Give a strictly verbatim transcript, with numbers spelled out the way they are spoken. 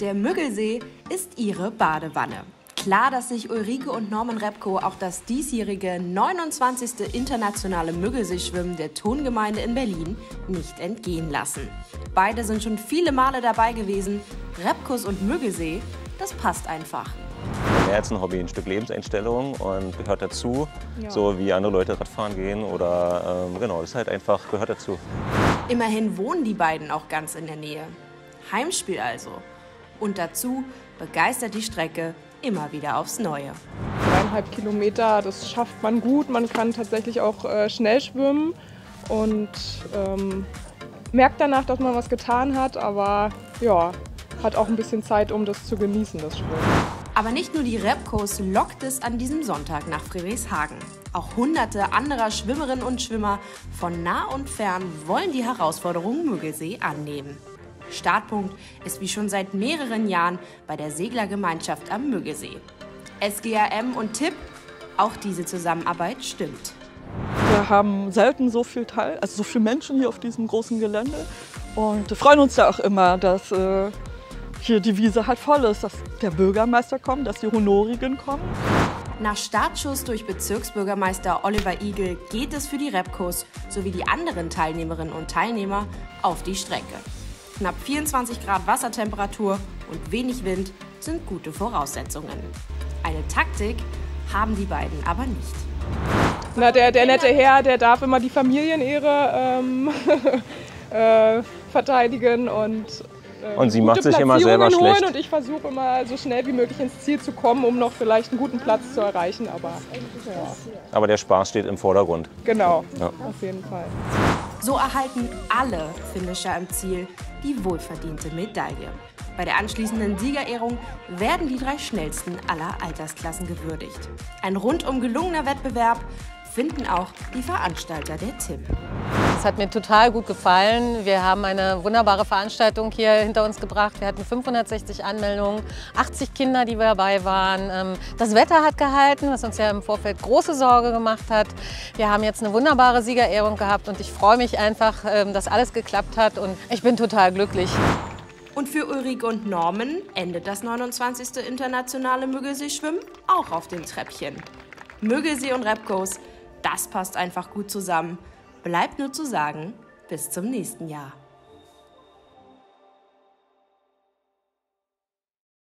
Der Müggelsee ist ihre Badewanne. Klar, dass sich Ulrike und Norman Repko auch das diesjährige neunundzwanzigste internationale Müggelseeschwimmen der Tongemeinde in Berlin nicht entgehen lassen. Beide sind schon viele Male dabei gewesen. Repkos und Müggelsee, das passt einfach. Mehr als ein Hobby, ein Stück Lebenseinstellung und gehört dazu, ja. So wie andere Leute Radfahren gehen oder ähm, genau, das ist halt einfach, gehört dazu. Immerhin wohnen die beiden auch ganz in der Nähe. Heimspiel also. Und dazu begeistert die Strecke immer wieder aufs Neue. Dreieinhalb Kilometer, das schafft man gut. Man kann tatsächlich auch äh, schnell schwimmen und ähm, merkt danach, dass man was getan hat, aber ja, hat auch ein bisschen Zeit, um das zu genießen, das Schwimmen. Aber nicht nur die Repkos lockt es an diesem Sonntag nach Friedrichshagen. Auch hunderte anderer Schwimmerinnen und Schwimmer von nah und fern wollen die Herausforderung Müggelsee annehmen. Startpunkt ist wie schon seit mehreren Jahren bei der Seglergemeinschaft am Müggelsee. S G A M und T I P, auch diese Zusammenarbeit stimmt. Wir haben selten so viel Teil, also so viele Menschen hier auf diesem großen Gelände und wir freuen uns ja auch immer, dass äh, hier die Wiese halt voll ist, dass der Bürgermeister kommt, dass die Honorigen kommen. Nach Startschuss durch Bezirksbürgermeister Oliver Igel geht es für die Repkos sowie die anderen Teilnehmerinnen und Teilnehmer auf die Strecke. Knapp vierundzwanzig Grad Wassertemperatur und wenig Wind sind gute Voraussetzungen. Eine Taktik haben die beiden aber nicht. Na, der, der nette Herr, der darf immer die Familienehre ähm, äh, verteidigen und äh, Und sie gute macht sich immer selber Platzierungen schlecht. Und ich versuche immer so schnell wie möglich ins Ziel zu kommen, um noch vielleicht einen guten Platz zu erreichen. Aber, ja. Aber der Spaß steht im Vordergrund. Genau, Ja. auf jeden Fall. So erhalten alle Finisher im Ziel die wohlverdiente Medaille. Bei der anschließenden Siegerehrung werden die drei Schnellsten aller Altersklassen gewürdigt. Ein rundum gelungener Wettbewerb finden auch die Veranstalter der T I P. Es hat mir total gut gefallen. Wir haben eine wunderbare Veranstaltung hier hinter uns gebracht. Wir hatten fünfhundertsechzig Anmeldungen, achtzig Kinder, die dabei waren. Das Wetter hat gehalten, was uns ja im Vorfeld große Sorge gemacht hat. Wir haben jetzt eine wunderbare Siegerehrung gehabt und ich freue mich einfach, dass alles geklappt hat und ich bin total glücklich. Und für Ulrike und Norman endet das neunundzwanzigste internationale Müggelseeschwimmen auch auf dem Treppchen. Müggelsee und Repkos, das passt einfach gut zusammen. Bleibt nur zu sagen, bis zum nächsten Jahr.